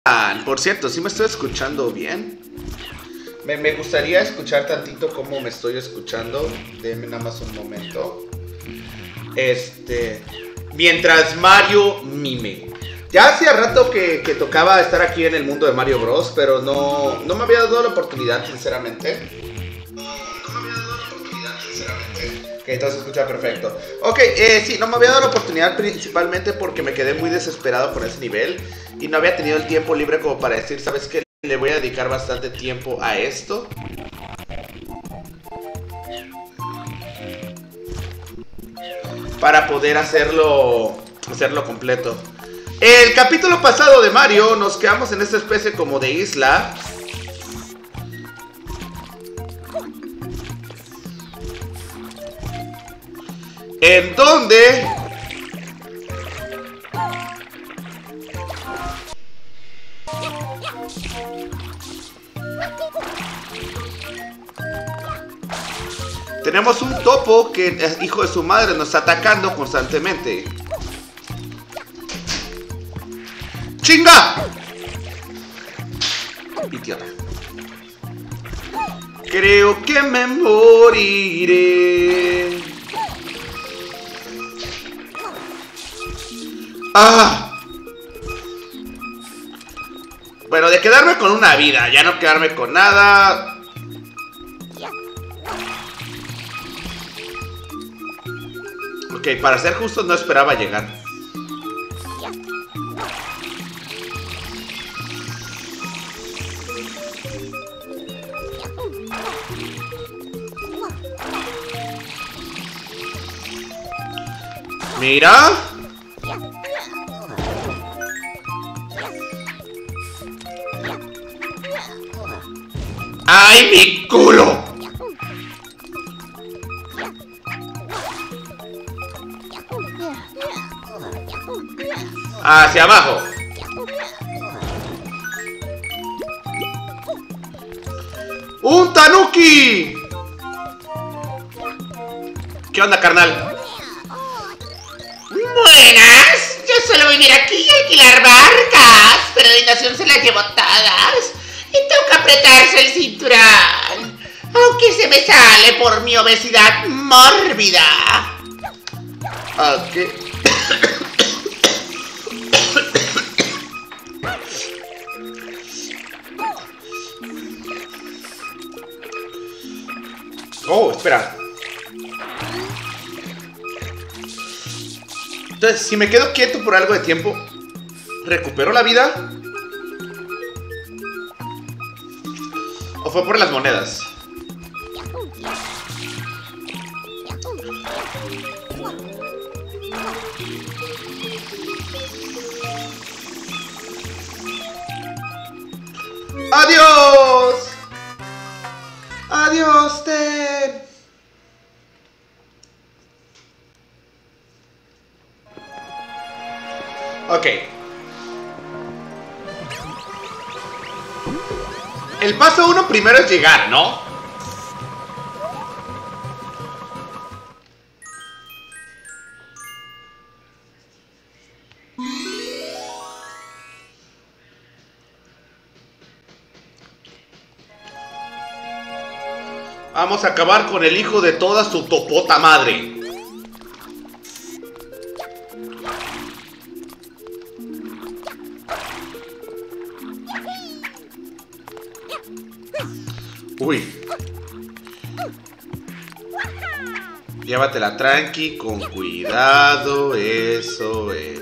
Por cierto, ¿sí me estoy escuchando bien? Me gustaría escuchar tantito cómo me estoy escuchando. Denme nada más un momento. Mientras Mario mime. Ya hacía rato que tocaba estar aquí en el mundo de Mario Bros, pero no me había dado la oportunidad, sinceramente. Ok, entonces se escucha perfecto. Ok, sí, no me había dado la oportunidad principalmente porque me quedé muy desesperado con ese nivel y no había tenido el tiempo libre como para decir, ¿sabes qué? Le voy a dedicar bastante tiempo a esto. Para poder hacerlo completo. El capítulo pasado de Mario nos quedamos en esta especie como de isla. En donde tenemos un topo que es hijo de su madre, nos está atacando constantemente. ¡Chinga! Idiota. Creo que me moriré. ¡Ah! Bueno, de quedarme con una vida, ya no quedarme con nada. Ok, para ser justo no esperaba llegar. Mira. ¡Ay, mi culo! Hacia abajo. ¡Un tanuki! ¿Qué onda, carnal? Buenas, yo suelo vivir aquí y alquilar barcas, pero de Nación se las llevo todas y toca apretarse el cinturón, aunque se me sale por mi obesidad mórbida. Ok. Oh, espera. Entonces, si me quedo quieto por algo de tiempo, ¿recupero la vida? ¿O fue por las monedas? ¡Adiós! ¡Adiós, Ten! Ok. El paso 1 primero es llegar, ¿no? Vamos a acabar con el hijo de toda su topota madre. Uy. Llévatela tranqui, con cuidado, eso es.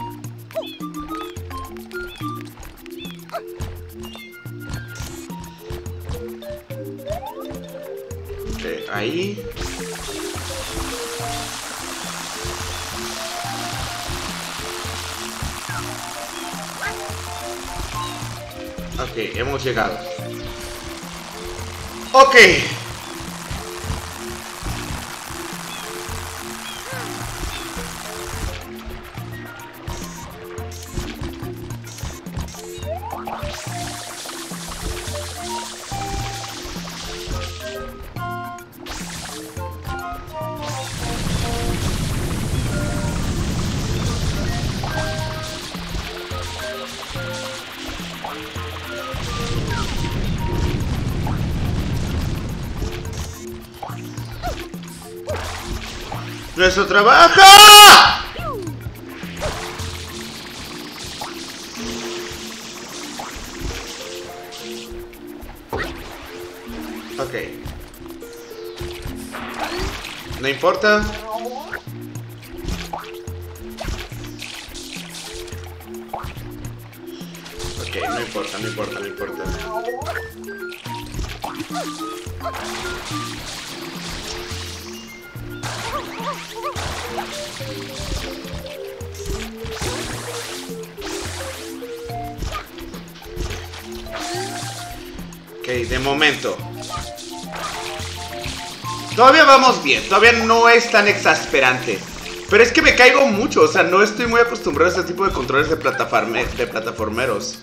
Ok, ahí. Ok, hemos llegado. Ok. ¡Nuestro trabajo! Ok. No importa. Ok, no importa, no importa, no importa. Ok, de momento. Todavía vamos bien, todavía no es tan exasperante. Pero es que me caigo mucho, o sea, no estoy muy acostumbrado a este tipo de controles de plataformeros.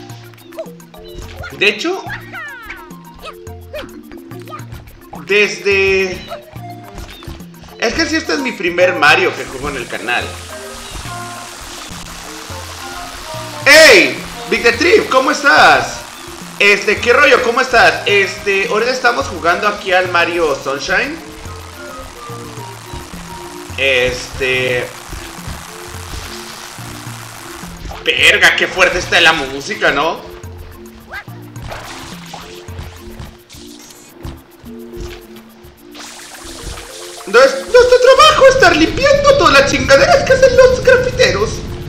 De hecho, desde... Es que si este es mi primer Mario que juego en el canal. ¡Hey! Big the Trip, ¿cómo estás? ¿Qué rollo? ¿Cómo estás? Ahorita estamos jugando aquí al Mario Sunshine. Verga, qué fuerte está la música, ¿no? Nuestro trabajo es estar limpiando todas las chingaderas que hacen los grafiteros.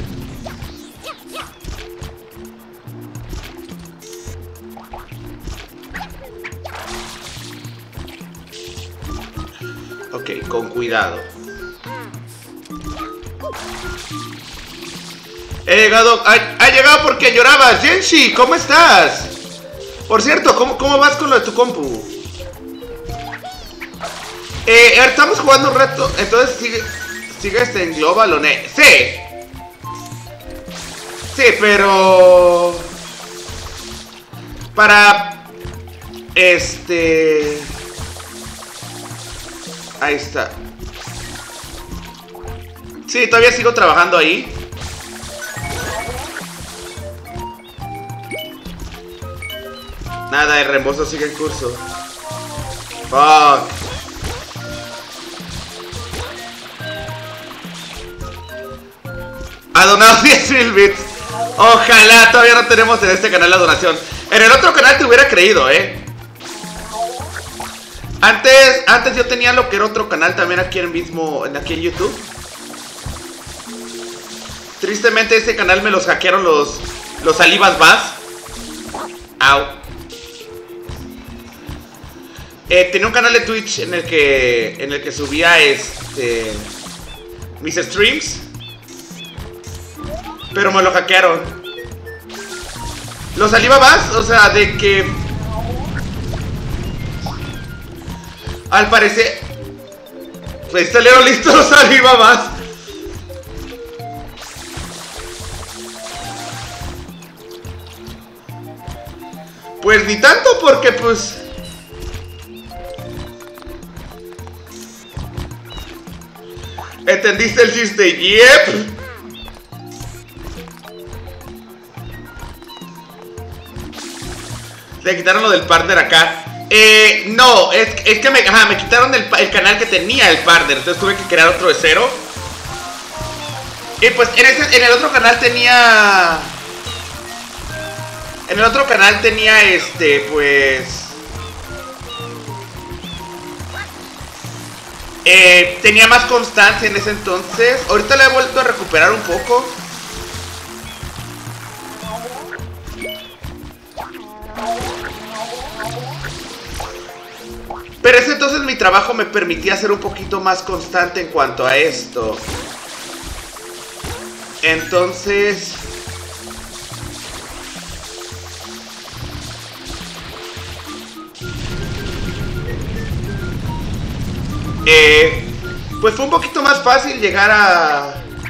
Ok, con cuidado. He llegado, ha llegado porque llorabas. Genshi, ¿cómo estás? Por cierto, ¿cómo vas con lo de tu compu? Estamos jugando un rato. Entonces sigue en Global o Net. Sí. Sí, pero para ahí está. Sí, todavía sigo trabajando ahí. Nada, el reembolso sigue en curso. Fuck. Ha donado 10,000 bits. Ojalá, todavía no tenemos en este canal la donación. En el otro canal te hubiera creído, Antes yo tenía lo que era otro canal también aquí en YouTube. Tristemente ese canal me los hackearon los Alibas Bass. Au. Tenía un canal de Twitch en el que subía mis streams. Pero me lo hackearon. Los Alibabas, o sea, de que al parecer pues salieron listos los Alibabas. Pues ni tanto, porque pues ¿entendiste el chiste? Yep. Le quitaron lo del partner acá. No, es que me quitaron el canal que tenía el partner. Entonces tuve que crear otro de cero. Y pues en el otro canal tenía... En el otro canal tenía pues... tenía más constancia en ese entonces. Ahorita la he vuelto a recuperar un poco. Pero ese entonces mi trabajo me permitía ser un poquito más constante en cuanto a esto. Entonces... pues fue un poquito más fácil llegar a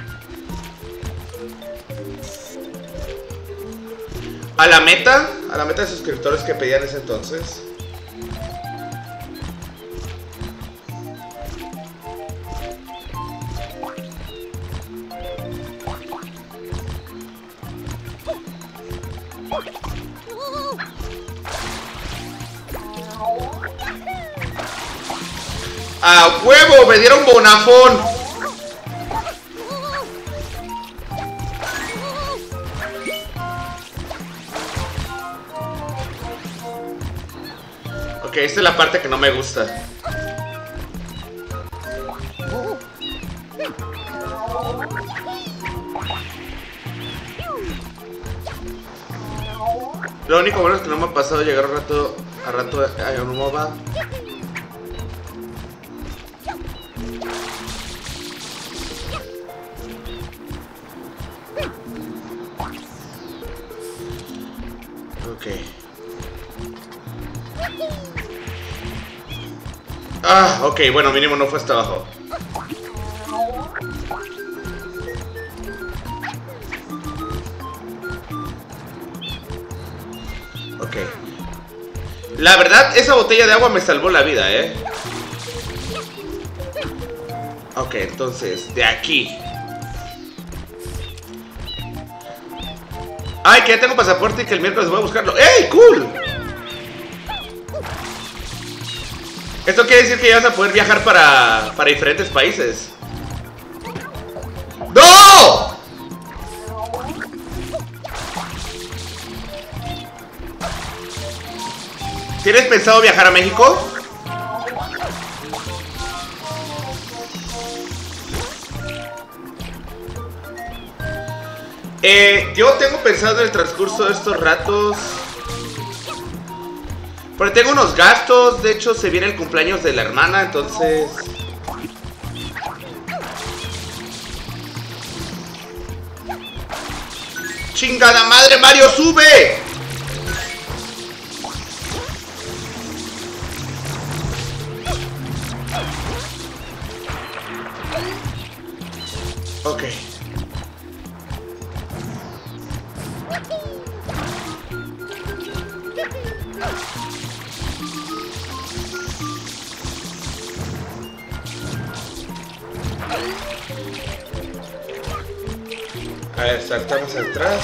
la meta de suscriptores que pedían ese entonces. ¡A huevo! ¡Me dieron bonafón! Ok, esta es la parte que no me gusta. Lo único bueno es que no me ha pasado llegar a rato a un MOBA. Ok. Ah, ok, bueno, mínimo no fue hasta abajo. Ok. La verdad, esa botella de agua me salvó la vida, ¿eh? Ok, entonces, de aquí. Ay, que ya tengo pasaporte y que el miércoles voy a buscarlo. ¡Ey, cool! Esto quiere decir que ya vas a poder viajar para diferentes países. ¡No! ¿Tienes pensado viajar a México? Yo tengo pensado en el transcurso de estos ratos. Porque tengo unos gastos. De hecho, se viene el cumpleaños de la hermana, entonces... ¡Chingada madre, Mario, sube! Ok. A ver, saltamos atrás.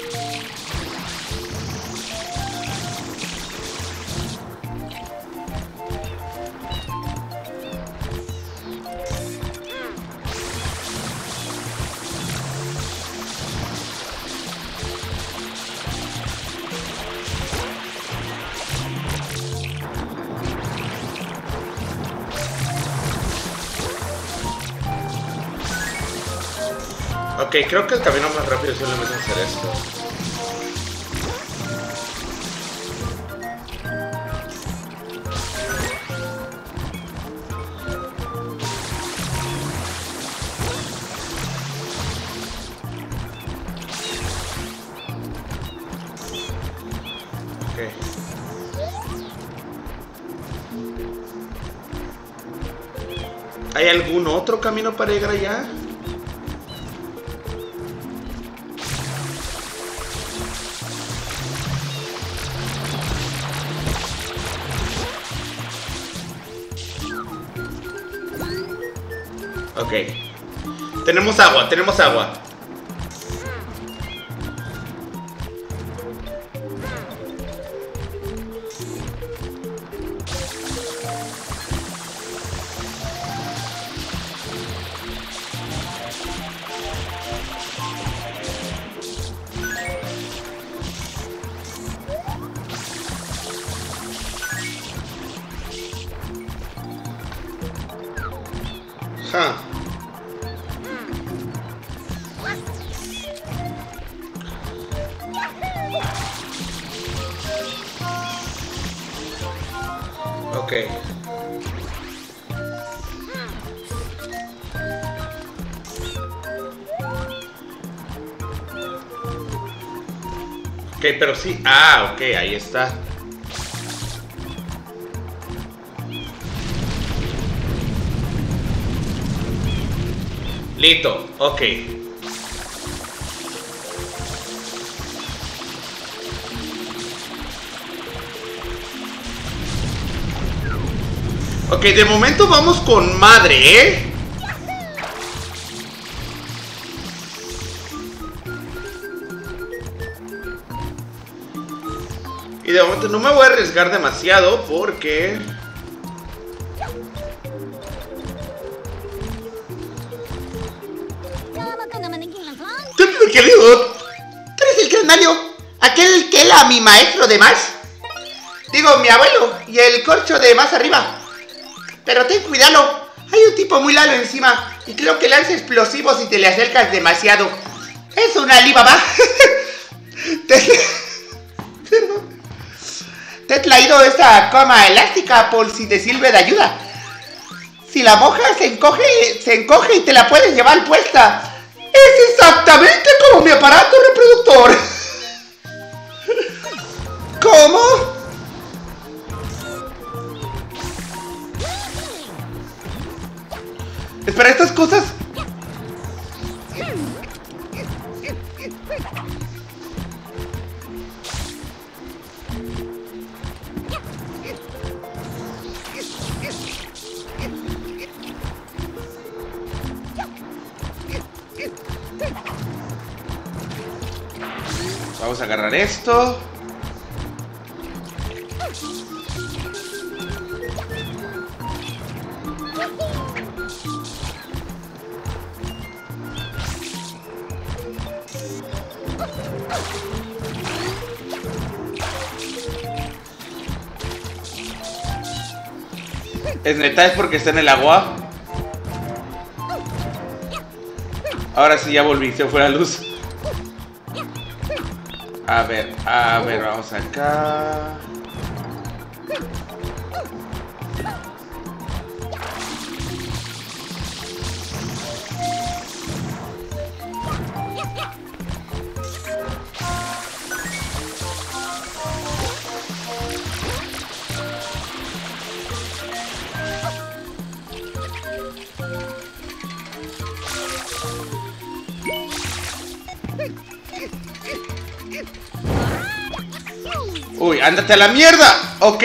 Ok, creo que el camino más rápido es solamente hacer esto. Ok. ¿Hay algún otro camino para llegar allá? Ok. Tenemos agua, tenemos agua. Ja. Ok. Ok, pero sí. Ah, ok, ahí está. Listo, ok. Ok, de momento vamos con madre, ¿eh? Y de momento no me voy a arriesgar demasiado porque... Querido, ¿tú eres el granario? ¿Aquel que era mi maestro de más? Digo, mi abuelo, y el corcho de más arriba. Pero ten cuidado, hay un tipo muy largo encima y creo que lanza explosivos si te le acercas demasiado. Es una Alibaba. Te he traído esta cama elástica por si te sirve de ayuda. Si la mojas se encoge y te la puedes llevar puesta. Es exactamente como mi aparato reproductor. ¿Cómo? Espera, estas cosas... Vamos a agarrar esto. ¿Es neta? ¿Es porque está en el agua? Ahora sí ya volví, se fue la luz. A ver, vamos acá. Uy, ándate a la mierda. Ok.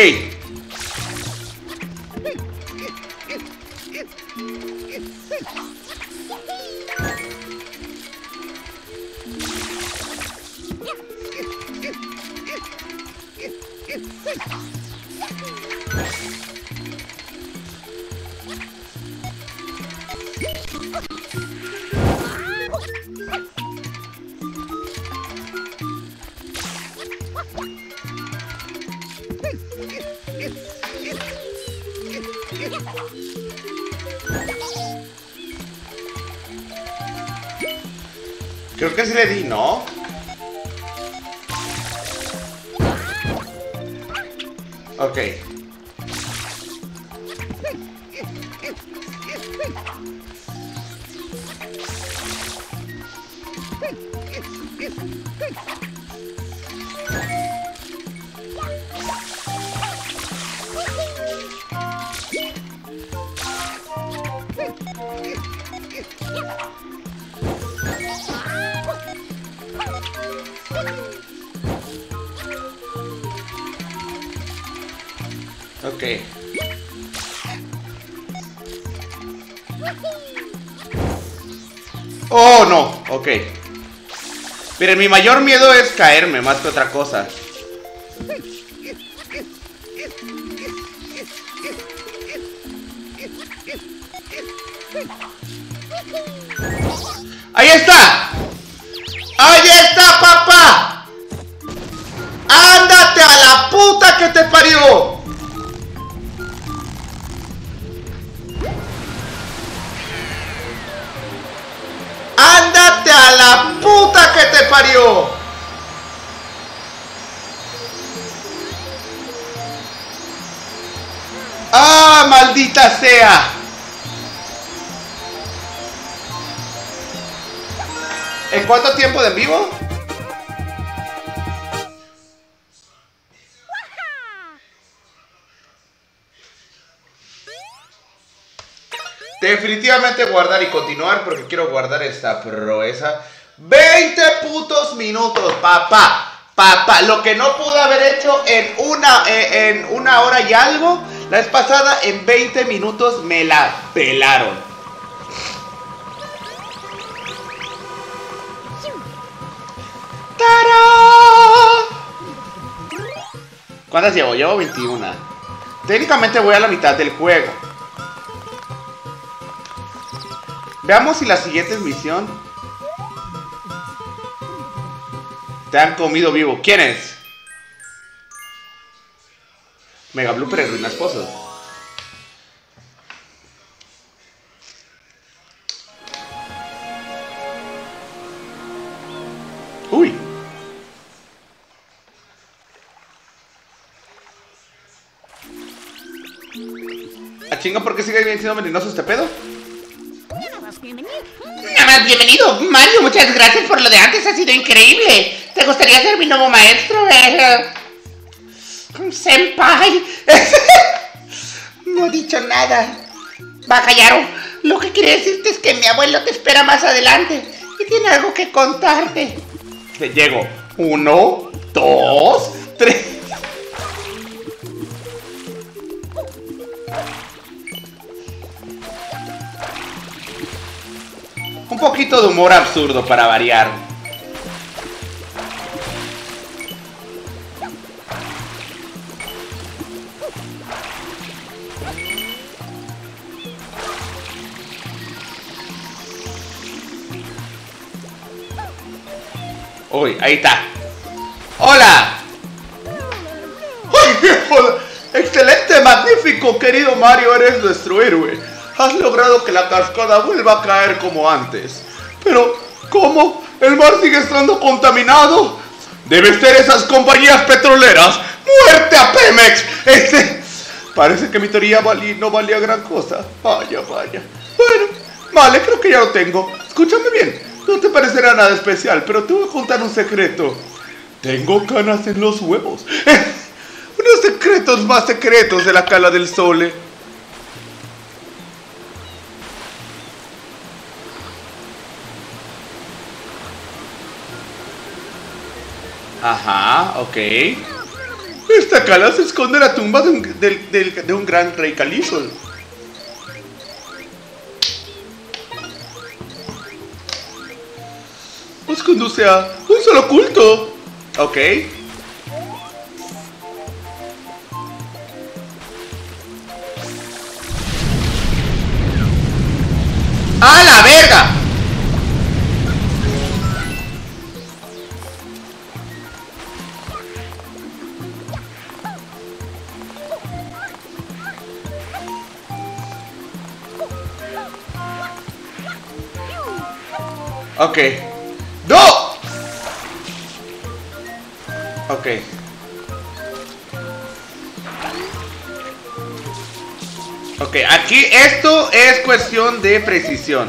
Creo que sí le di, ¿no? Ok. Ok. Oh, no. Ok. Miren, mi mayor miedo es caerme más que otra cosa. ¡Ahí está! ¡Ahí está, papá! ¡Ándate a la puta que te parió! ¡Ándate a la puta que te parió! ¡Ah, maldita sea! ¿En cuánto tiempo de en vivo? Definitivamente guardar y continuar porque quiero guardar esta proeza. 20 putos minutos, papá. Papá, lo que no pude haber hecho en una hora y algo, la vez pasada en 20 minutos me la pelaron. ¡Tarán! ¿Cuántas llevo? Llevo 21. Técnicamente voy a la mitad del juego. Veamos si la siguiente misión... Te han comido vivo. ¿Quién es? Mega Blooper y Ruinas Pozos. Uy. ¿A chinga por qué sigue siendo venenoso este pedo? Nada más bienvenido, Mario. Muchas gracias por lo de antes. Ha sido increíble. ¿Te gustaría ser mi nuevo maestro? Senpai. No he dicho nada. Bakayaro, lo que quiere decirte es que mi abuelo te espera más adelante y tiene algo que contarte. Te llego. 1, 2, 3. Un poquito de humor absurdo para variar. Uy, ahí está. ¡Hola! ¡Ay, joder! ¡Excelente, magnífico, querido Mario! Eres nuestro héroe. Has logrado que la cascada vuelva a caer como antes. Pero, ¿cómo? ¿El mar sigue estando contaminado? Debe ser esas compañías petroleras. ¡Muerte a Pemex! Parece que mi teoría no valía gran cosa. Vaya, vaya. Bueno, vale, creo que ya lo tengo. Escúchame bien. No te parecerá nada especial, pero te voy a contar un secreto. Tengo canas en los huevos. Unos secretos más secretos de la cala del Sole. Ajá, ok. Esta cala se esconde en la tumba de un gran rey Calisol. Nos conduce a un solo culto. Ok. ¡A la verga! Ok. ¡No! Ok. Ok, aquí esto es cuestión de precisión.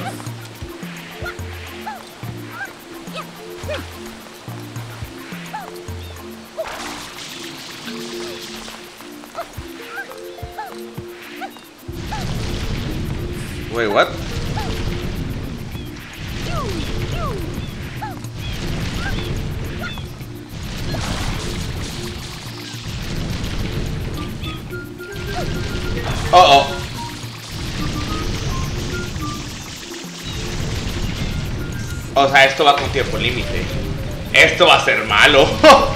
Wait, what? Oh. O sea, esto va con tiempo límite. Esto va a ser malo.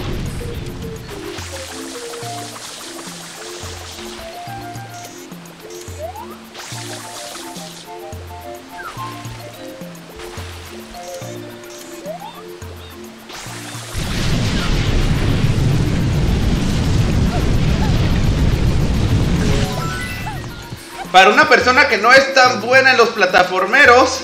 Para una persona que no es tan buena en los plataformeros.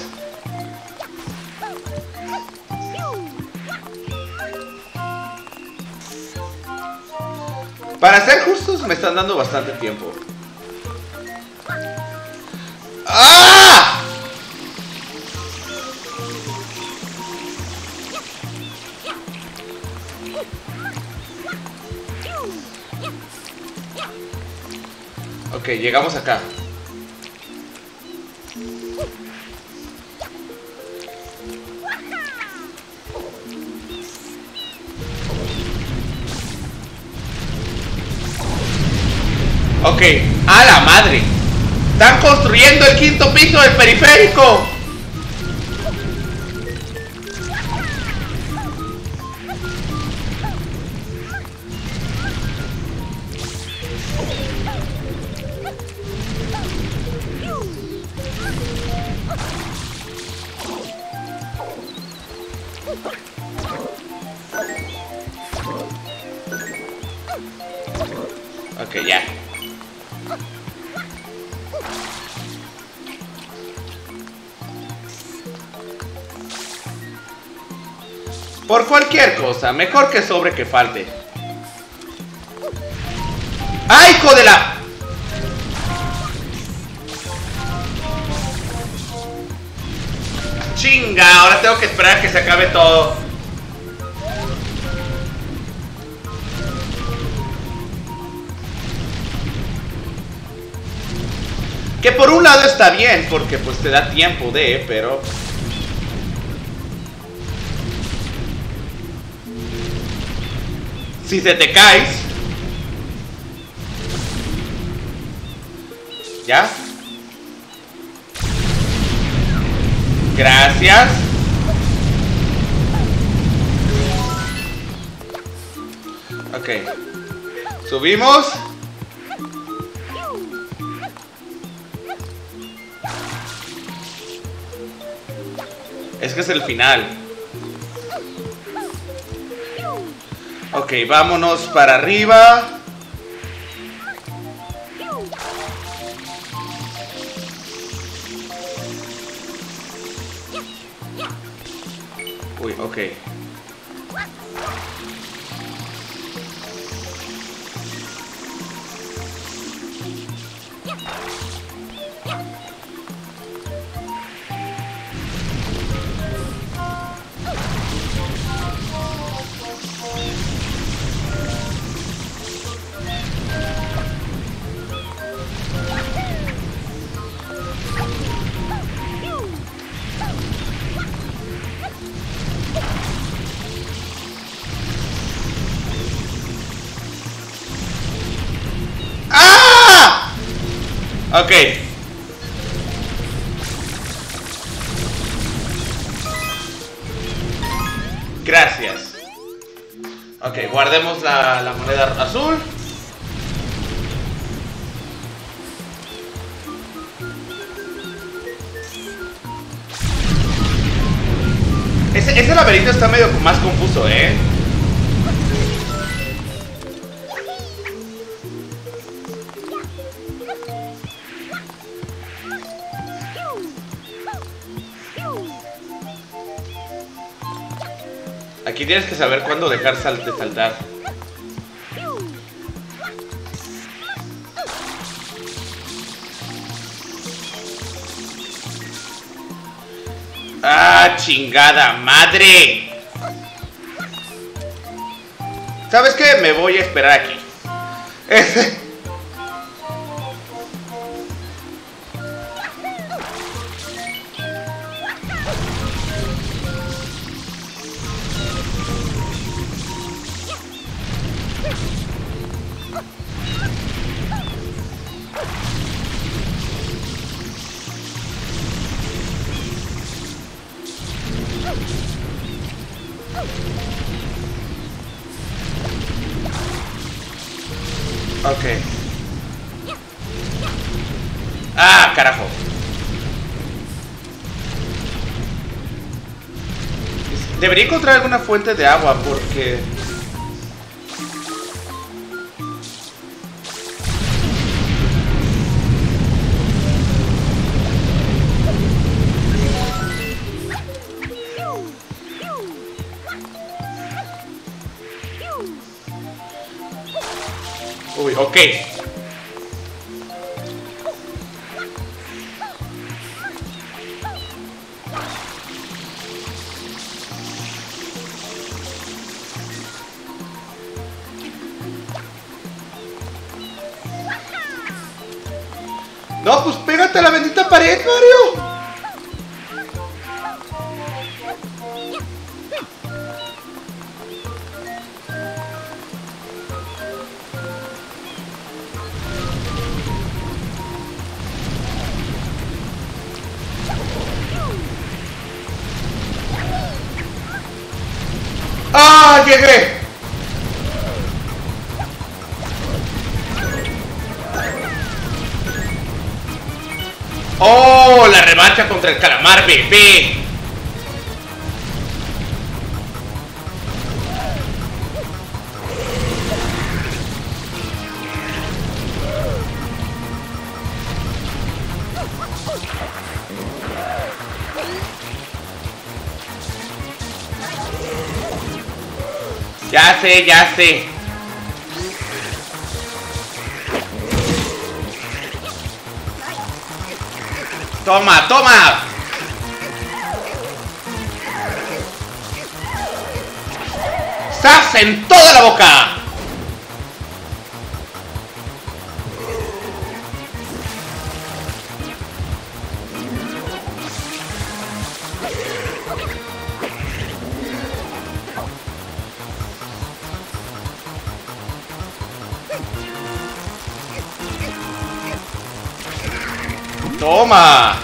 Para ser justos, me están dando bastante tiempo. ¡Ah! Ok, llegamos acá. Ok, a la madre. Están construyendo el quinto piso del periférico. Ok, ya. Por cualquier cosa, mejor que sobre que falte. ¡Ay, hijo de la! Chinga, ahora tengo que esperar a que se acabe todo. Que por un lado está bien, porque pues te da tiempo de, pero... si se te caes... ¿Ya? Gracias. Ok. Subimos. Es que es el final. Ok, vámonos para arriba. Uy, ok. Ok. Gracias. Ok, guardemos la moneda azul. Ese laberinto está medio más confuso, ¿eh? Aquí tienes que saber cuándo dejar de saltar. ¡Ah, chingada madre! ¿Sabes qué? Me voy a esperar aquí. Ok. ¡Ah, carajo! Debería encontrar alguna fuente de agua porque... Uy, ok. No, pues pégate a la bendita pared, Mario. ¡Ah, llegué! ¡Oh, la revancha contra el calamar bebé! Ya sé, ya sé. Toma, toma. ¡Zas en toda la boca! ¡Toma!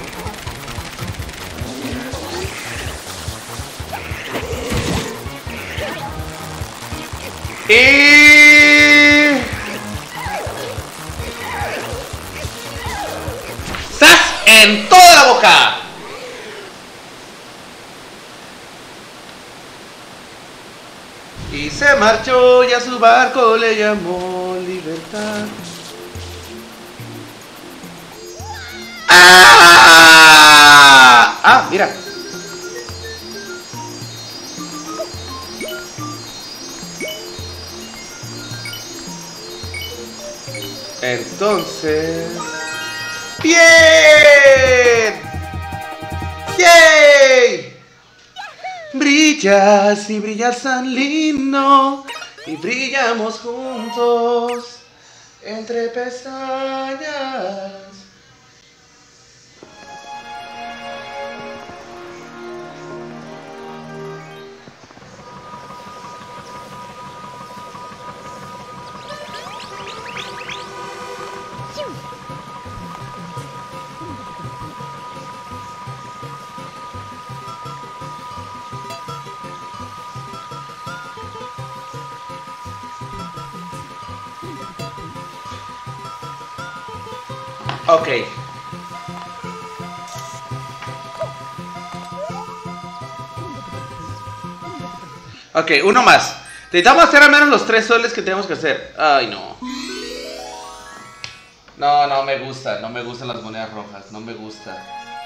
Y... ¡zas en toda la boca! Y se marchó y a su barco le llamó Libertad. ¡Ah! ¡Ah, mira! Entonces... ¡bien! ¡Yay! Brillas y brillas tan lindo y brillamos juntos entre pestañas. Ok. Ok, uno más. Necesitamos hacer al menos los 3 soles que tenemos que hacer. Ay, no. No, no me gusta. No me gustan las monedas rojas. No me gusta.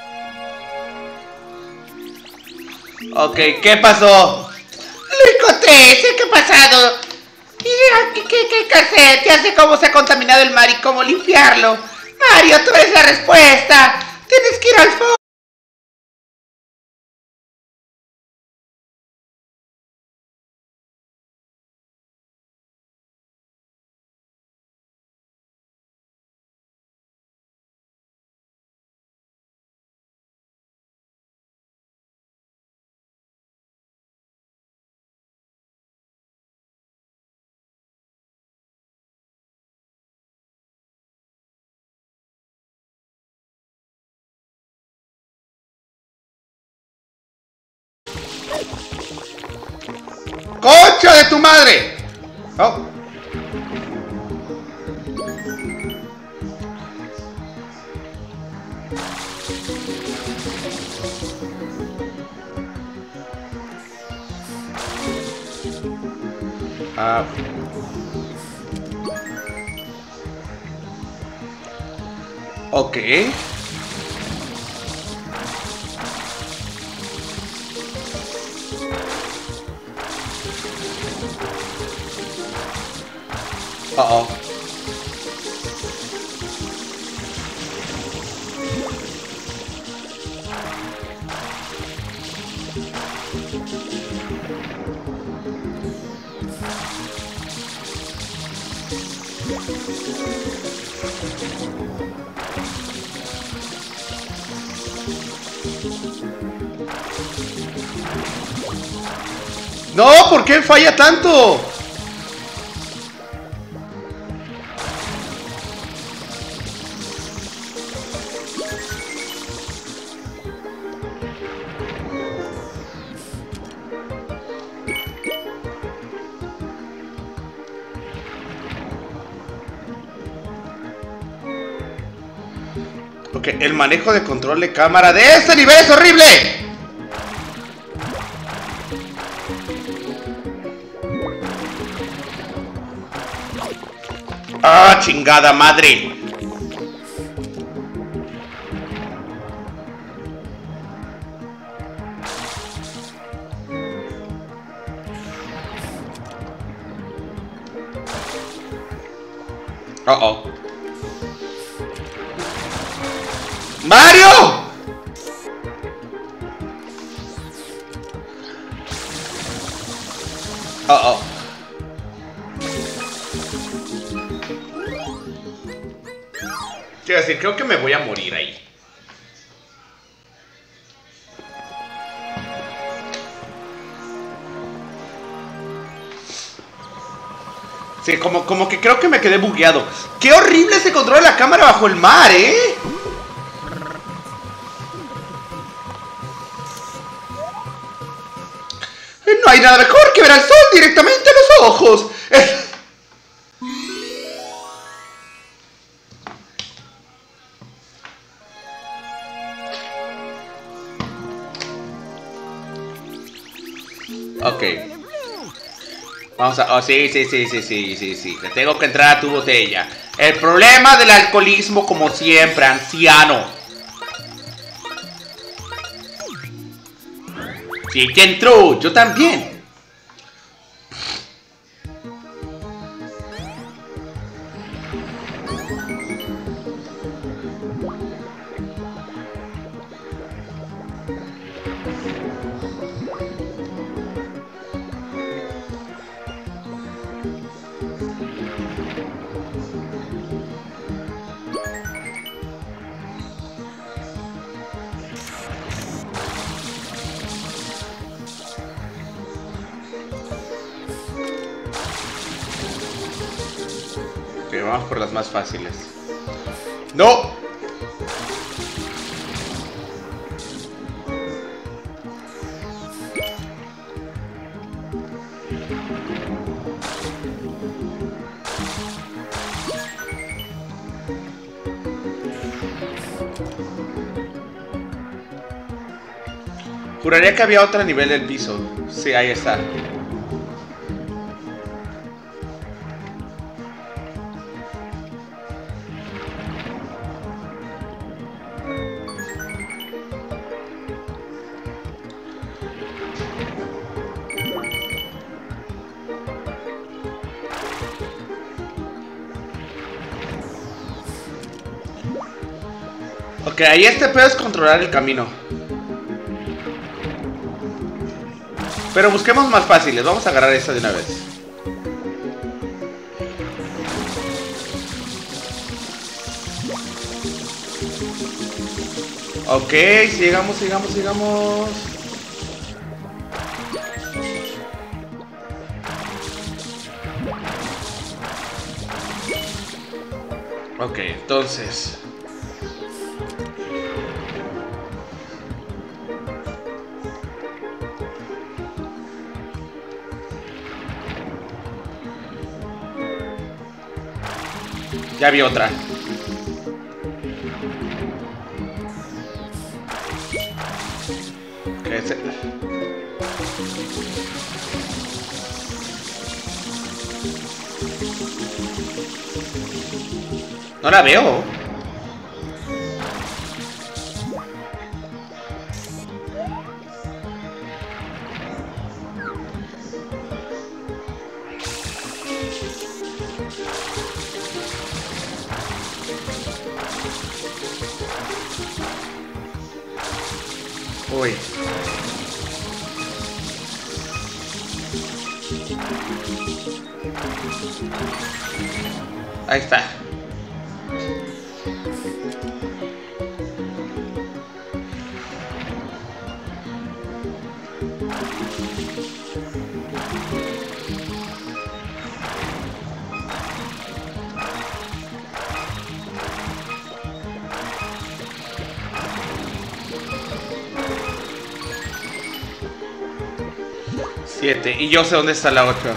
Ok, ¿qué pasó? Licotes, ¿qué ha pasado? ¿Qué hacer? Ya sé cómo se ha contaminado el mar y cómo limpiarlo. Mario, tú eres la respuesta. Tienes que ir al fondo. ¡Concha de tu madre! Oh. Ah. Ok. Uh-oh. No, ¿por qué falla tanto? Ok, el manejo de control de cámara de este nivel es horrible. ¡Ah, chingada madre! Oh, oh. ¡Mario! Oh, oh. Quiero decir, creo que me voy a morir ahí. Sí, como que creo que me quedé bugueado. ¡Qué horrible se controla la cámara bajo el mar, eh! No hay nada mejor que ver al sol directamente a los ojos. Ok. Vamos a... Oh, sí. Te tengo que entrar a tu botella. El problema del alcoholismo, como siempre, anciano. Sí, que entró. Yo también. Vamos por las más fáciles. ¡No! Juraría que había otro nivel del piso. Sí, ahí está. Ok, ahí este pedo es controlar el camino. Pero busquemos más fáciles. Vamos a agarrar esta de una vez. Ok, sigamos. Ok, entonces... Ya vi otra. No la veo. Uy. Ahí está. Siete. Y yo sé dónde está la otra.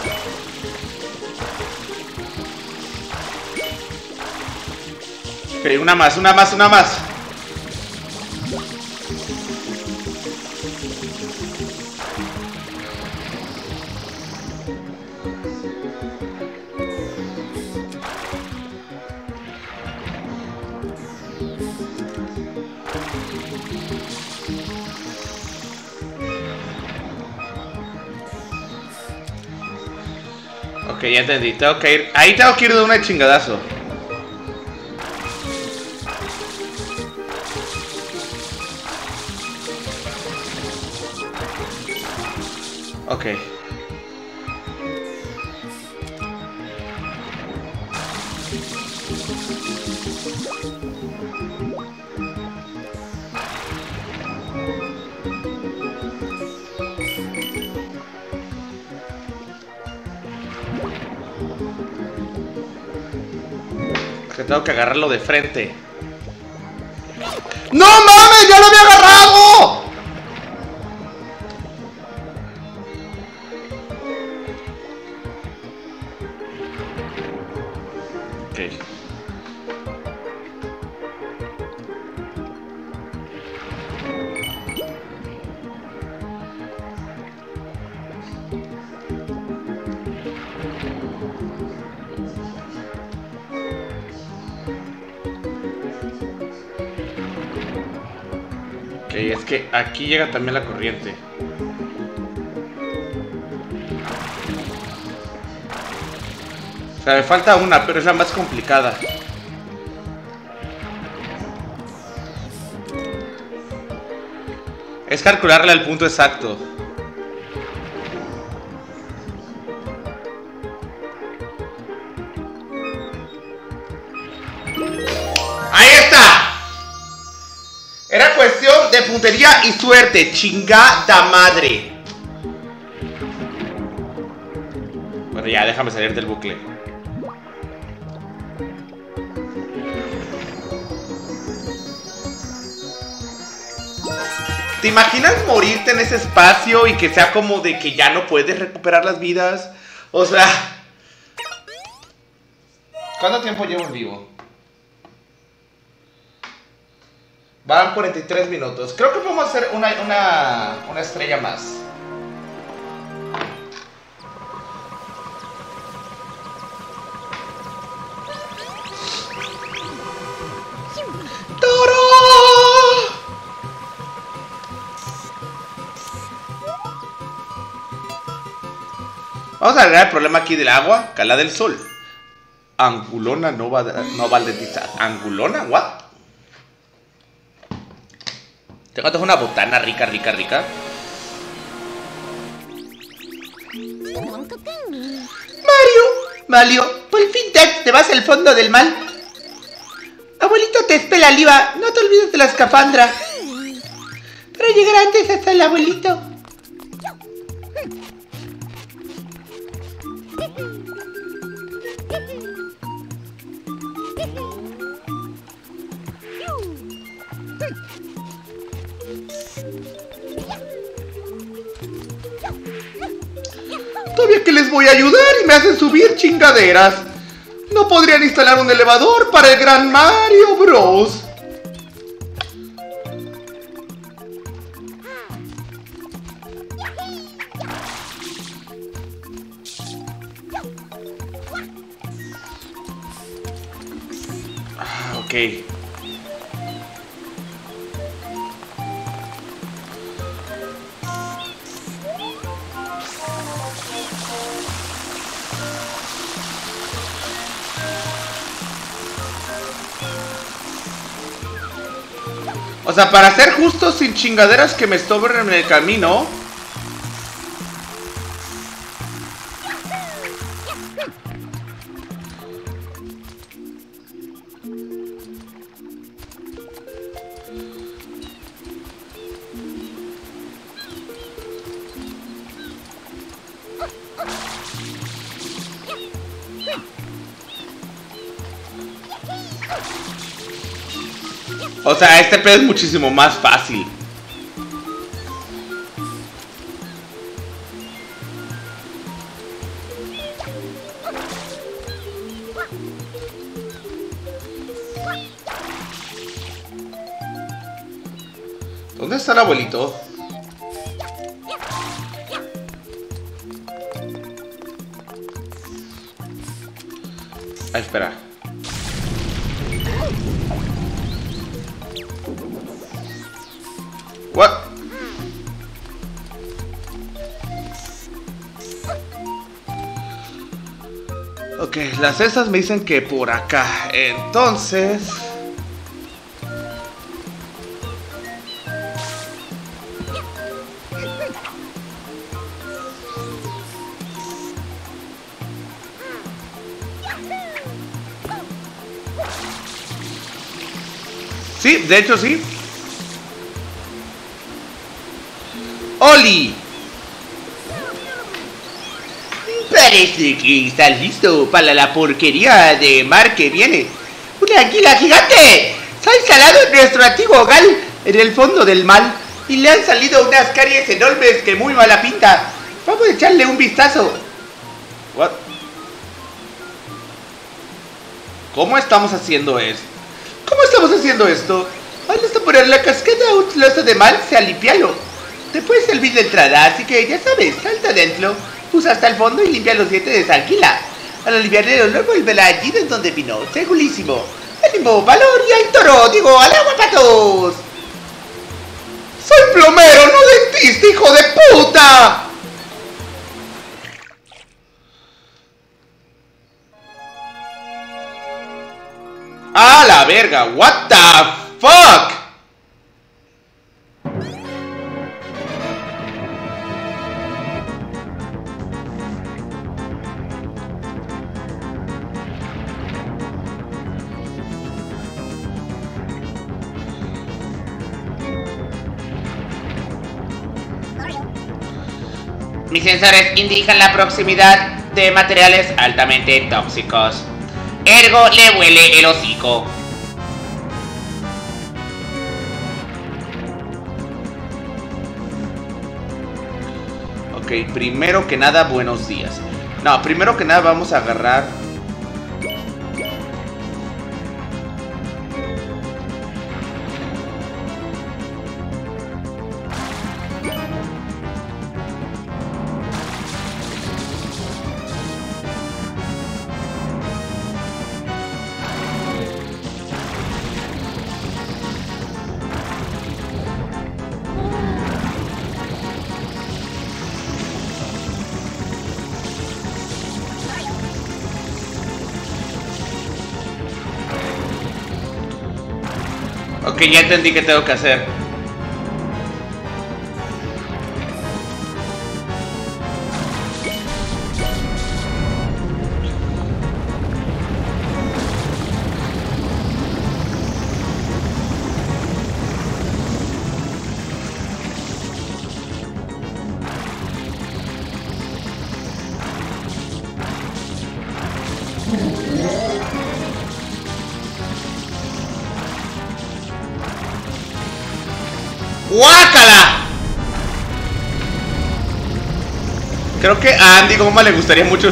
Ok, una más. Ok, Ok, ya entendí. Tengo que ir. Ahí tengo que ir de una chingadazo. Ok. Que tengo que agarrarlo de frente. ¡No mames! ¡Ya lo había agarrado! Ok. Ok, es que aquí llega también la corriente. O sea, me falta una, pero es la más complicada. Es calcularle al punto exacto. ¡Ahí está! Era cuestión de puntería y suerte. Chingada madre. Bueno, ya, déjame salir del bucle. ¿Te imaginas morirte en ese espacio y que sea como de que ya no puedes recuperar las vidas? O sea... ¿Cuánto tiempo llevo en vivo? Van 43 minutos. Creo que podemos hacer una estrella más. ¡Toro! Vamos a arreglar el problema aquí del agua. Cala del sol. Angulona no valdetizada. ¿Angulona? ¿What? Tengo una botana rica. Mario, por fin te vas al fondo del mal. Abuelito te espera arriba, no te olvides de la escafandra. Para llegar antes hasta el abuelito. Todavía que les voy a ayudar y me hacen subir chingaderas. ¿No podrían instalar un elevador para el gran Mario Bros? Ok. O sea, para ser justo, sin chingaderas que me estorben en el camino. O sea, este pedo es muchísimo más fácil. ¿Dónde está el abuelito? Ah, espera. What? Ok, las estas me dicen que por acá. Entonces... sí, de hecho sí. ¡Oli! Parece que estás listo para la porquería de mar que viene. ¡Una anguila gigante! Se ha instalado en nuestro antiguo hogar en el fondo del mar y le han salido unas caries enormes que muy mala pinta. Vamos a echarle un vistazo. What? ¿Cómo estamos haciendo esto? ¿Cómo estamos haciendo esto? Antes de poner la cascada a un trozo de mar, se limpialo. Te puedes servir de entrada, así que ya sabes, salta adentro, usa hasta el fondo y limpia los dientes de esa anguila. Al aliviarlo, luego vuelve allí de donde vino, segurísimo. ¡Ánimo, valor y al toro! ¡Digo, al agua, patos! ¡Soy plomero, no dentista, hijo de puta! ¡Ah, la verga! ¡What the fuck! Mis sensores indican la proximidad de materiales altamente tóxicos. Ergo, le huele el hocico. Ok, primero que nada, buenos días. No, primero que nada vamos a agarrar... Ok, ya entendí qué tengo que hacer. ¡Guácala! Creo que a Andy Goma le gustaría mucho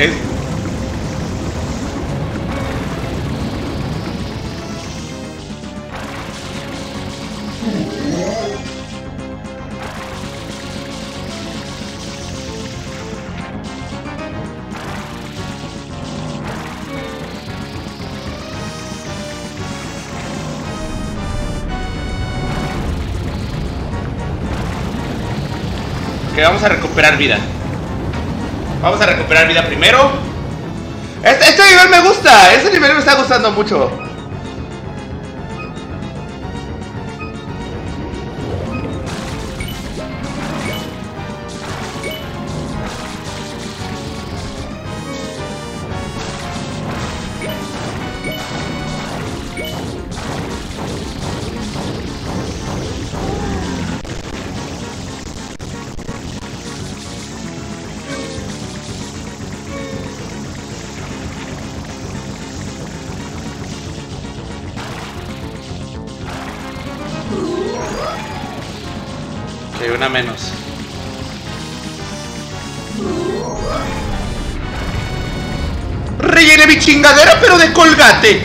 que vamos a recuperar vida. Vamos a recuperar vida primero. Este nivel me gusta. Este nivel me está gustando mucho. Ok, una menos. Rellene mi chingadera, pero de Colgate.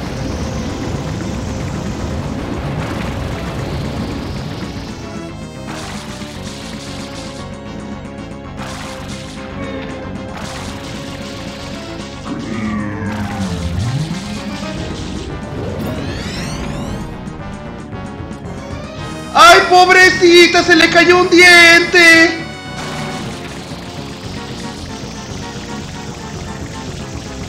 ¡Ay, pobrecita! ¡Se le cayó un diente!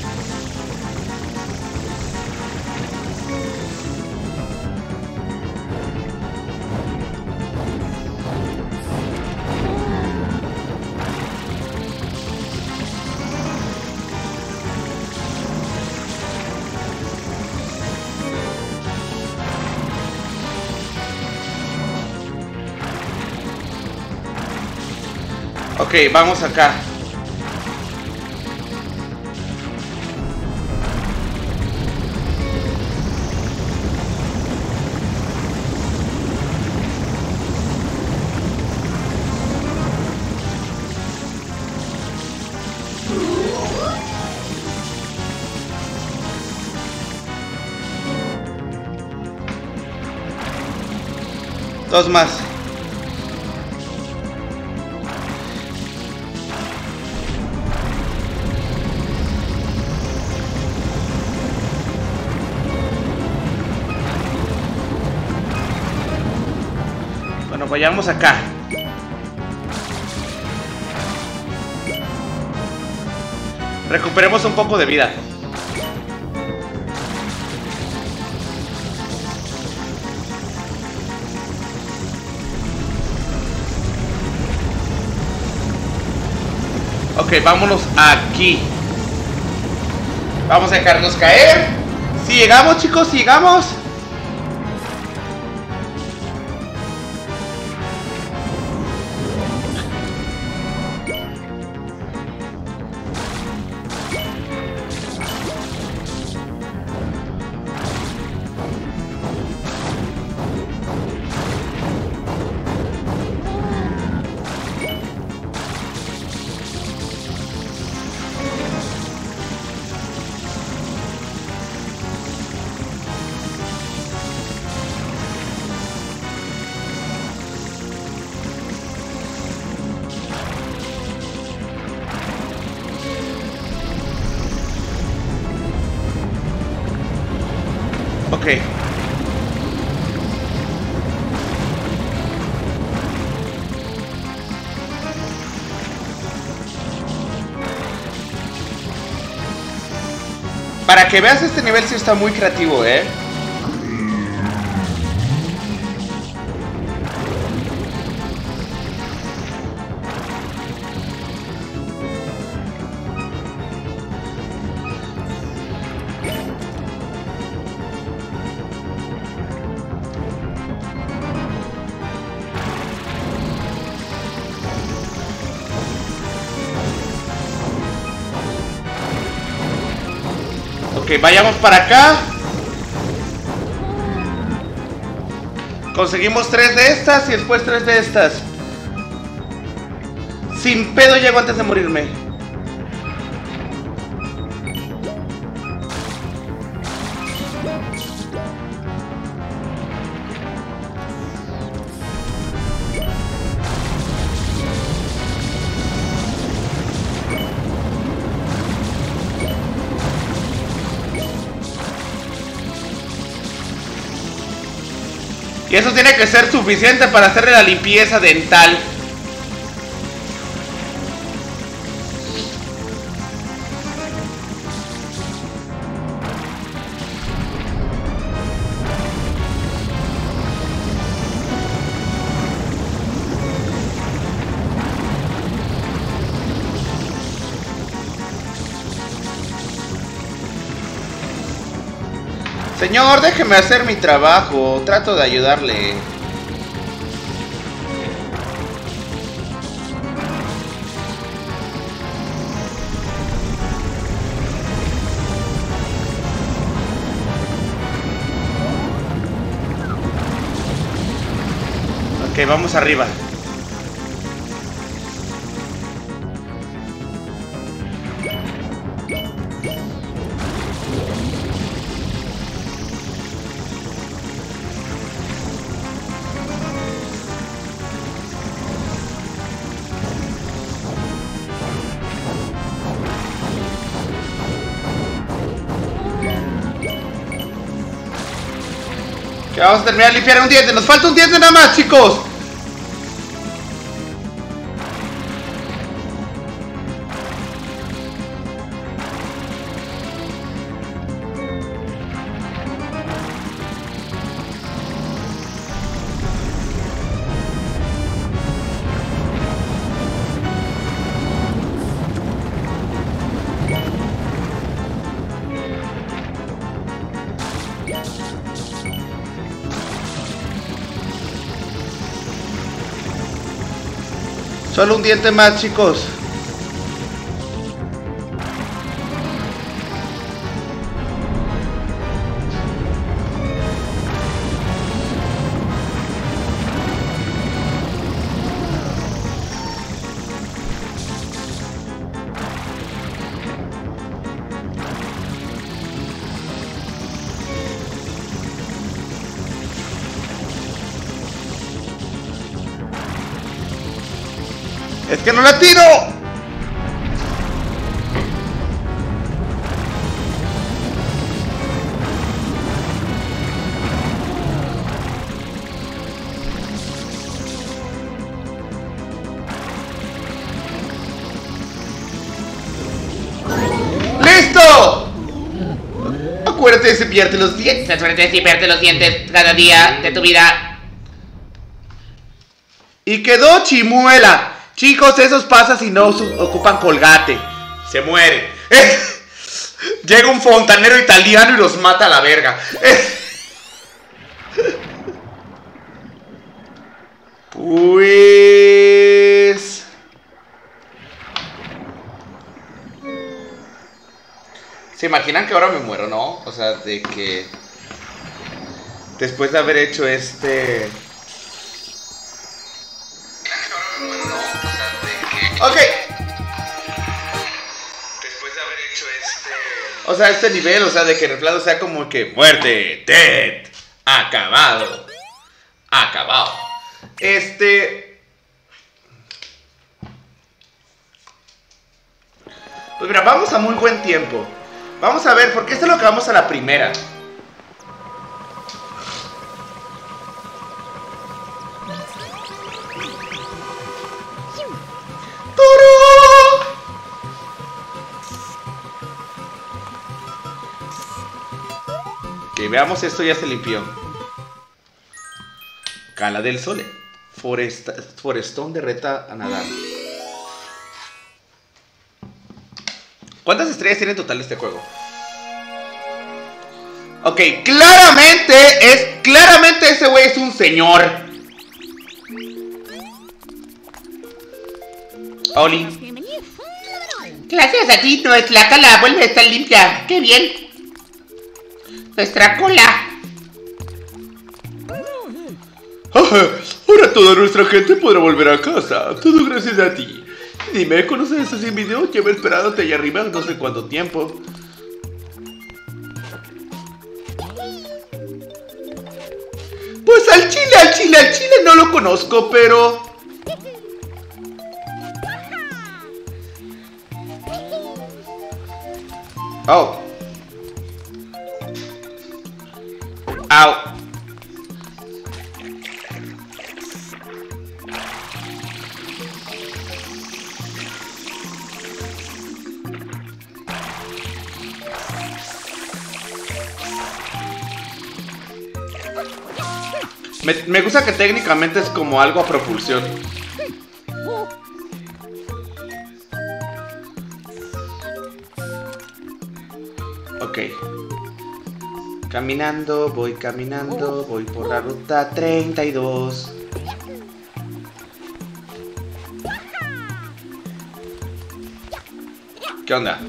Ok, vamos acá. Dos más. Bueno, vayamos acá. Recuperemos un poco de vida. Ok, vámonos aquí. Vamos a dejarnos caer. Si llegamos, chicos, si llegamos. Ok. Para que veas, este nivel sí está muy creativo, ¿eh? Ok, vayamos para acá. Conseguimos 3 de estas y después 3 de estas. Sin pedo llego antes de morirme. Y eso tiene que ser suficiente para hacerle la limpieza dental. Señor, déjeme hacer mi trabajo. Trato de ayudarle. Ok, vamos arriba. Que vamos a terminar de limpiar un diente. Nos falta un diente nada más, chicos. Solo un diente más, chicos. ¡Es que no la tiro! ¡Listo! Acuérdate de cepillarte los dientes. Acuérdate de cepillarte los dientes cada día de tu vida. Y quedó chimuela. Chicos, esos pasan si no ocupan Colgate. Se mueren. Llega un fontanero italiano y los mata a la verga. Pues... ¿se imaginan que ahora me muero, no? O sea, de que... después de haber hecho este... Ok. Después de haber hecho este... o sea, este nivel, o sea, de que el reflado sea como que... muerte, dead, acabado. Acabado. Pues mira, vamos a muy buen tiempo. Vamos a ver, porque esto lo acabamos a la primera. Que veamos, esto ya se limpió. Cala del Sole. Forestón de reta a nadar. ¿Cuántas estrellas tiene en total este juego? Ok, claramente ese güey es un señor. Oli. Gracias a ti, nuestra cala vuelve a estar limpia. ¡Qué bien! Nuestra cola. Ahora toda nuestra gente podrá volver a casa. Todo gracias a ti. Dime, ¿conoces este sin video? Llevo esperándote allá arriba no sé cuánto tiempo. Pues al chile no lo conozco, pero... oh. Au. Me gusta que técnicamente es como algo a propulsión. Ok. Caminando, voy por la ruta 32. ¿Qué onda?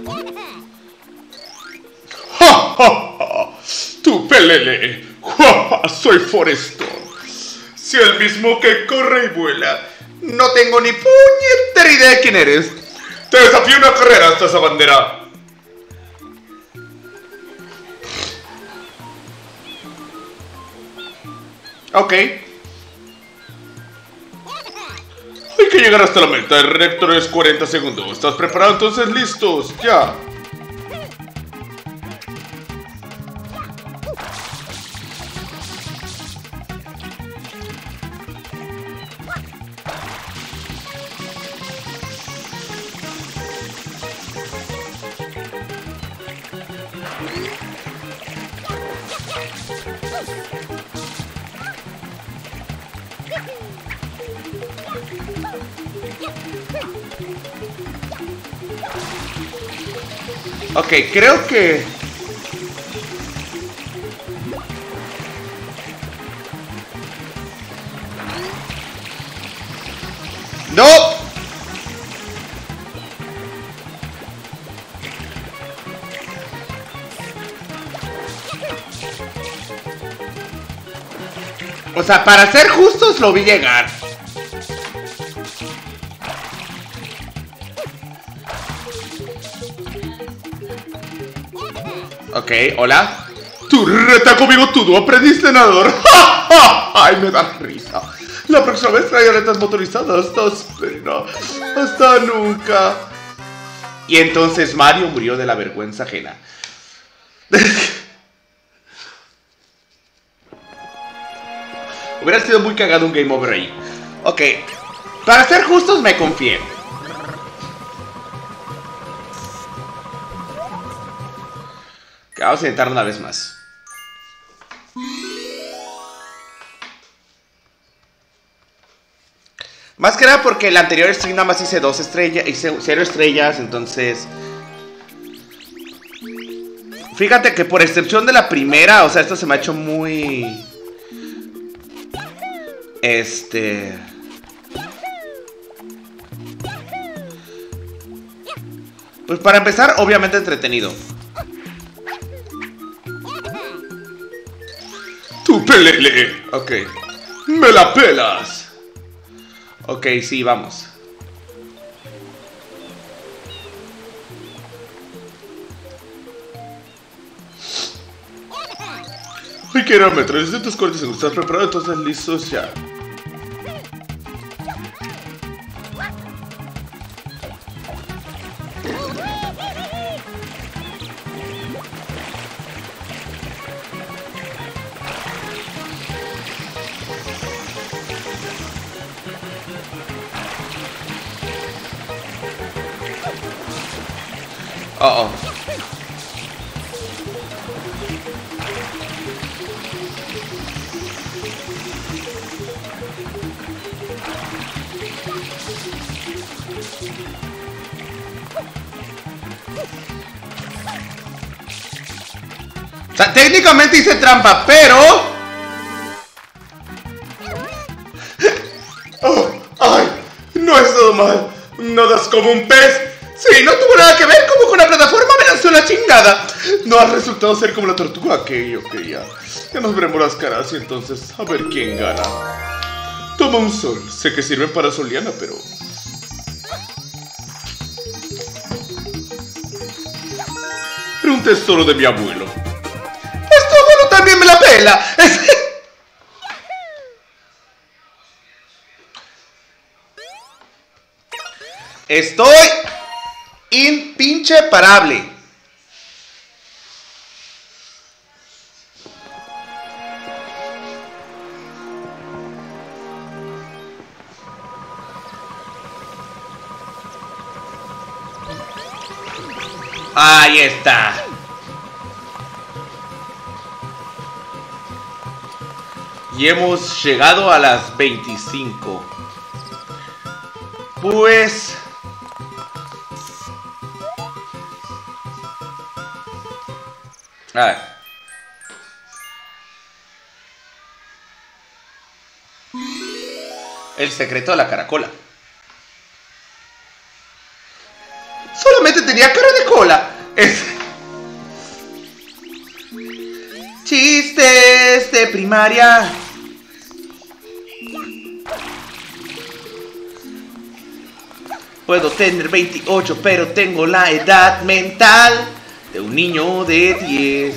¡Ja, ja, ja! ¡Tu pelele! ¡Ja, ja! Soy Forestón. Si el mismo que corre y vuela. No tengo ni puñetera idea de quién eres. Te desafío una carrera hasta esa bandera. Ok. Hay que llegar hasta la meta. El reactor es 40 segundos. ¿Estás preparado? Entonces, listos. Ya. Ok, creo que... ¡no! O sea, para ser justos lo vi llegar. Ok, hola. Tu reta conmigo, tu aprendiz senador. Ay, me da risa. La próxima vez traigo retas motorizadas. Espera. Hasta nunca. Y entonces Mario murió de la vergüenza ajena. Hubiera sido muy cagado un game over ahí. Ok. Para ser justos me confié. Que vamos a intentar una vez más. Más que nada porque el anterior stream nada más hice 2 estrellas, hice 0 estrellas, entonces... Fíjate que por excepción de la primera, o sea, esto se me ha hecho muy... Pues para empezar, obviamente entretenido. Tu pelele. Ok. Me la pelas. Ok, sí, vamos. Ay, que era metro. Desde tus cortes, ¿estás preparado? Entonces listos ya. Uh-oh. O sea, técnicamente hice trampa, pero... Oh, ¡ay! No es todo mal. Nadas como un pez. Sí, no tuvo nada que ver, como con la plataforma me lanzó la chingada. No ha resultado ser como la tortuga. Ok, ya. Ya nos veremos las caras y entonces a ver quién gana. Toma un sol. Sé que sirve para Soliana, pero... Era un tesoro de mi abuelo. Pues tu abuelo también me la pela. Estoy... pinche parable. Ahí está. Y hemos llegado a las 25. Pues... A ver. El secreto de la caracola. Solamente tenía cara de cola. Chistes de primaria. Puedo tener 28, pero tengo la edad mental de un niño de 10.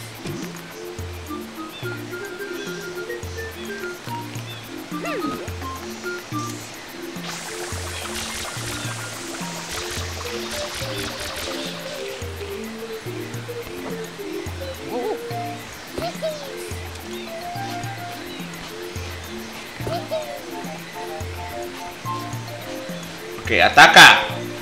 Ok, ataca.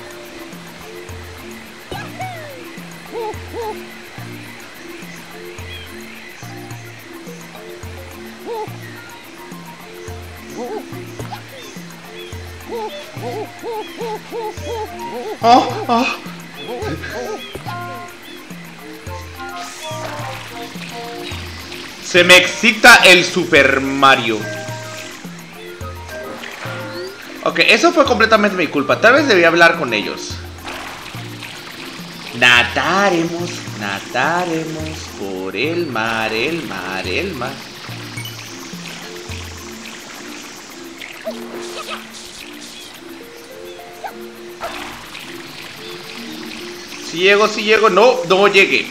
Se me excita el Super Mario. Ok, eso fue completamente mi culpa. Tal vez debí hablar con ellos. Nadaremos, nadaremos por el mar, el mar, el mar. Si llego, si llego. No, no llegué.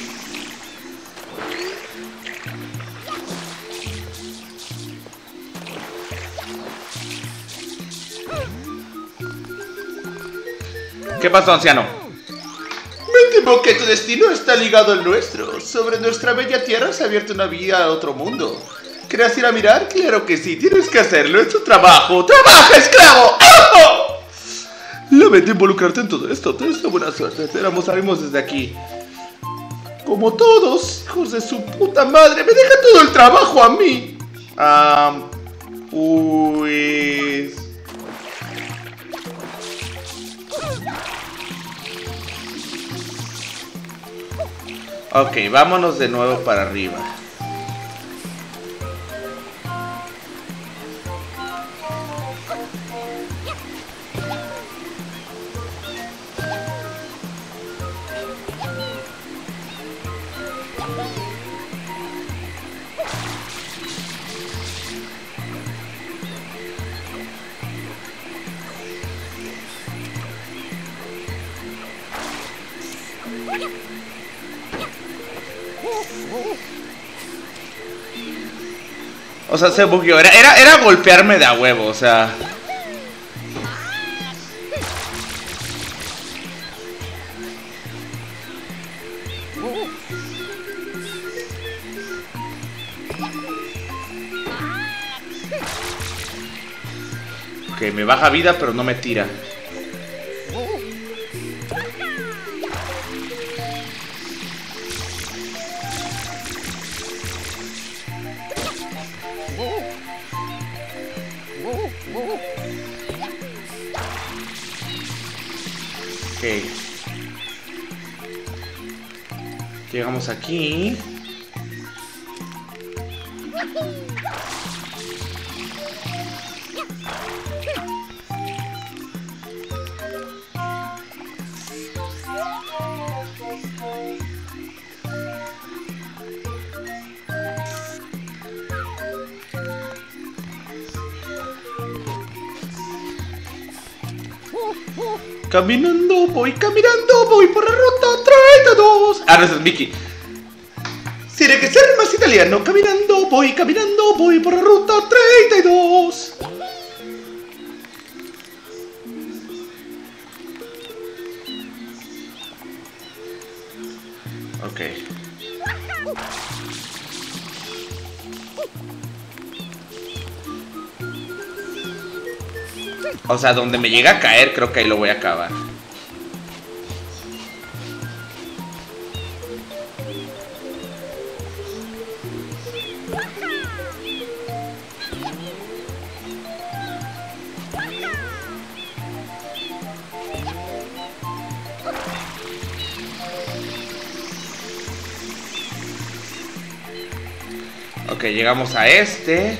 ¿Qué pasó, anciano? Me temo que tu destino está ligado al nuestro. Sobre nuestra bella tierra se ha abierto una vía a otro mundo. ¿Quieres ir a mirar? Claro que sí, tienes que hacerlo, es tu trabajo. ¡Trabaja, esclavo! ¡Oh! Lamento involucrarte en todo esto, te deseo buena suerte. Te la mostraremos desde aquí. Como todos, hijos de su puta madre, me deja todo el trabajo a mí. Pues... Ok, vámonos de nuevo para arriba. O sea, se bugueó. Era golpearme de a huevo, o sea. Ok, me baja vida, pero no me tira. Ok. Llegamos aquí. Caminando voy por la ruta 32. Ah, no, ese es Mickey. Tiene que ser más italiano. Caminando voy por la ruta 32. Ok. O sea, donde me llega a caer, creo que ahí lo voy a acabar. Ok, llegamos a este.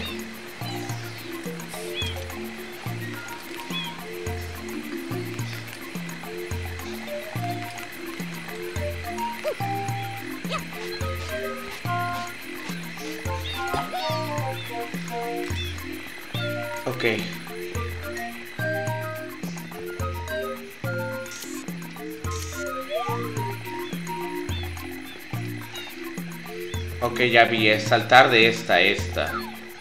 Ok. Ok, ya vi, es saltar de esta a esta.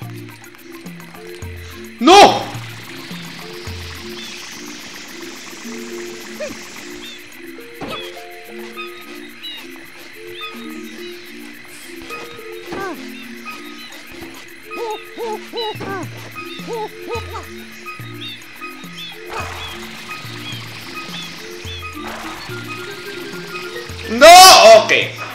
¡No! ¡No! Ok.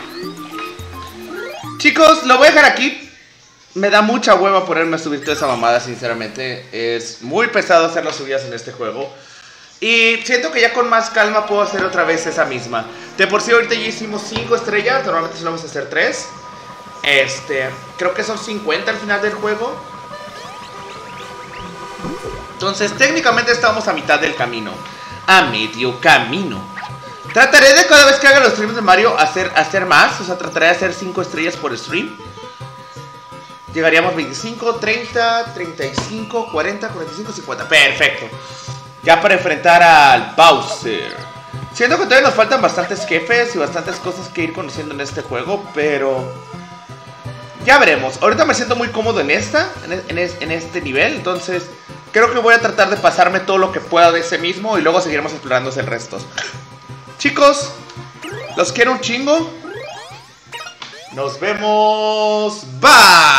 Chicos, lo voy a dejar aquí. Me da mucha hueva ponerme a subir toda esa mamada, sinceramente. Es muy pesado hacer las subidas en este juego. Y siento que ya con más calma puedo hacer otra vez esa misma. De por sí ahorita ya hicimos 5 estrellas. Normalmente solo vamos a hacer 3. Creo que son 50 al final del juego. Entonces técnicamente estamos a mitad del camino. A medio camino. Trataré de cada vez que haga los streams de Mario hacer más. O sea, trataré de hacer 5 estrellas por stream. Llegaríamos 25, 30, 35, 40, 45, 50. Perfecto. Ya para enfrentar al Bowser. Siento que todavía nos faltan bastantes jefes y bastantes cosas que ir conociendo en este juego, pero ya veremos. Ahorita me siento muy cómodo en este nivel, entonces creo que voy a tratar de pasarme todo lo que pueda de ese mismo y luego seguiremos explorando el resto. Chicos, los quiero un chingo. Nos vemos. Bye.